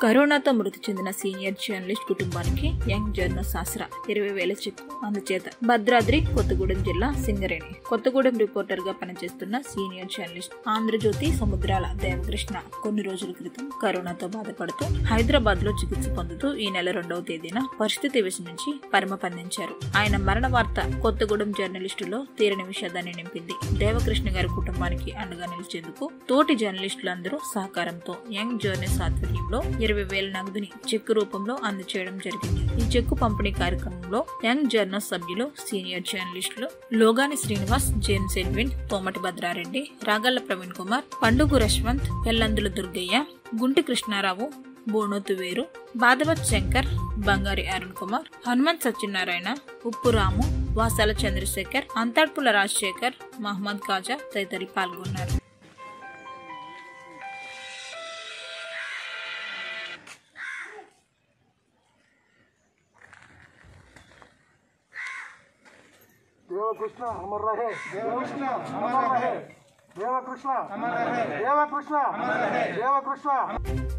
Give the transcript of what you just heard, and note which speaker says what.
Speaker 1: కరోనాతో మృతి చెందిన సీనియర్ జర్నలిస్ట్ కుటుంబానికి యంగ్ జర్నలిస్ట్ ఆసరా 20,000 చెక్కు అందుచేత భద్రాద్రి కొత్తగూడెం జిల్లా సింగరేణి కొత్తగూడెం రిపోర్టర్ గా పనిచేస్తున్న సీనియర్ జర్నలిస్ట్ ఆంధ్రజ్యోతి సముద్రాల దేవకృష్ణ కొన్ని రోజుల క్రితం కరోనాతో బాధపడుతూ హైదరాబాద్ లో చికిత్స పొందుతూ ఈ నెల 2వ తేదీన పరిస్థితి విషమించి పరమపందించారు. ఆయన మరణ వార్త కొత్తగూడెం జర్నలిస్టులో తీరని విషాదాన్ని నింపింది. దేవకృష్ణ గారి కుటుంబానికి అండగా నిలిచేందుకు తోటి జర్నలిస్టులందరూ సహకారంతో యంగ్ జర్నలిస్ట్ ఆధ్వర్యంలో 20,000 నగదుని చెక్కు రూపంలో అందజేయడం జరిగింది. ఈ చెక్కు పంపిణీ కార్యక్రమంలో యంగ్ జర్నలిస్ట్ సభ్యులు, సీనియర్ జర్నలిస్టులు లోగాని శ్రీనివాస్, జేమ్స్ ఎడ్విన్, తోమటి భద్రారెడ్డి, రాగళ్ల ప్రవీణ్ కుమార్, పండుగు రశ్వంత్, ఎల్లందుల దుర్గయ్య, గుంటి కృష్ణారావు, బోనోతు వేరు, బాదవత్ శంకర్, బంగారి అరుణ్ కుమార్, హనుమంత్ సత్యనారాయణ, ఉప్పు రాము, వాసాల చంద్రశేఖర్, అంతర్పుల రాజశేఖర్, మహమ్మద్ ఖాజా తదితరులు పాల్గొన్నారు.
Speaker 2: देवकृष्ण अमर रहे, देवकृष्ण अमर रहे, देवकृष्ण अमर रहे, देवकृष्ण अमर रहे, देवकृष्ण